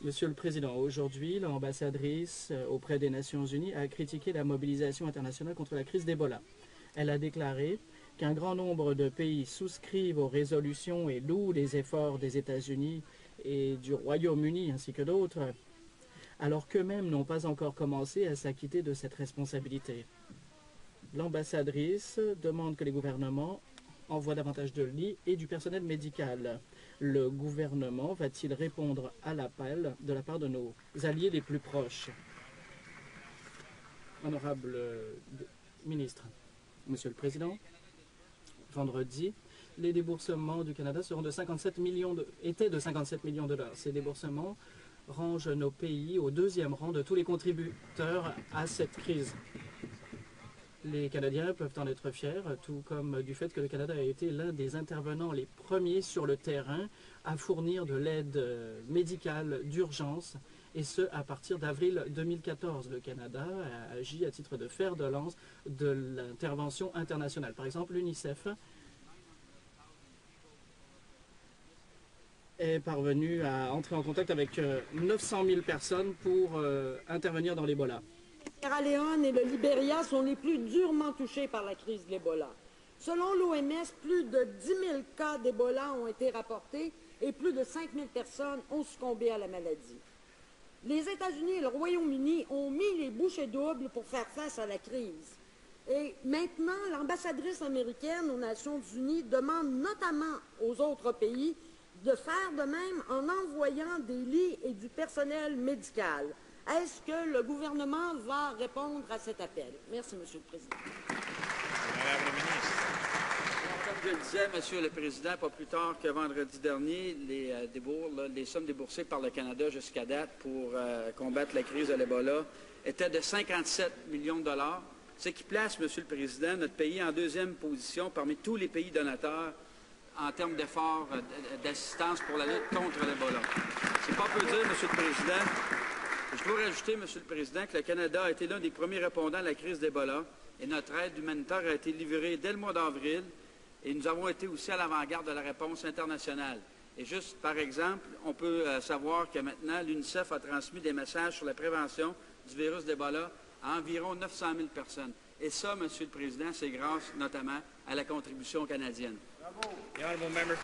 Monsieur le Président, aujourd'hui, l'ambassadrice auprès des Nations Unies a critiqué la mobilisation internationale contre la crise d'Ebola. Elle a déclaré qu'un grand nombre de pays souscrivent aux résolutions et louent les efforts des États-Unis et du Royaume-Uni ainsi que d'autres, alors qu'eux-mêmes n'ont pas encore commencé à s'acquitter de cette responsabilité. L'ambassadrice demande que les gouvernements envoient davantage de lits et du personnel médical. Le gouvernement va-t-il répondre à l'appel de la part de nos alliés les plus proches? Honorable ministre, Monsieur le Président, vendredi, les déboursements du Canada seront de 57 millions étaient de 57 millions de dollars. Ces déboursements rangent nos pays au deuxième rang de tous les contributeurs à cette crise. Les Canadiens peuvent en être fiers, tout comme du fait que le Canada a été l'un des intervenants les premiers sur le terrain à fournir de l'aide médicale d'urgence, et ce, à partir d'avril 2014. Le Canada a agi à titre de fer de lance de l'intervention internationale. Par exemple, l'UNICEF est parvenu à entrer en contact avec 900 000 personnes pour intervenir dans l'Ebola. La Sierra Leone et le Libéria sont les plus durement touchés par la crise de l'Ebola. Selon l'OMS, plus de 10 000 cas d'Ebola ont été rapportés et plus de 5 000 personnes ont succombé à la maladie. Les États-Unis et le Royaume-Uni ont mis les bouchées doubles pour faire face à la crise. Et maintenant, l'ambassadrice américaine aux Nations Unies demande notamment aux autres pays de faire de même en envoyant des lits et du personnel médical. Est-ce que le gouvernement va répondre à cet appel? Merci, Monsieur le Président. Madame la ministre. Comme je le disais, Monsieur le Président, pas plus tard que vendredi dernier, les sommes déboursées par le Canada jusqu'à date pour combattre la crise de l'Ebola étaient de 57 millions de dollars, ce qui place, Monsieur le Président, notre pays en deuxième position parmi tous les pays donateurs en termes d'efforts d'assistance pour la lutte contre l'Ebola. C'est pas peu dire, Monsieur le Président. Je dois rajouter, Monsieur le Président, que le Canada a été l'un des premiers répondants à la crise d'Ebola et notre aide humanitaire a été livrée dès le mois d'avril et nous avons été aussi à l'avant-garde de la réponse internationale. Et juste par exemple, on peut savoir que maintenant l'UNICEF a transmis des messages sur la prévention du virus d'Ebola à environ 900 000 personnes. Et ça, Monsieur le Président, c'est grâce notamment à la contribution canadienne. Bravo.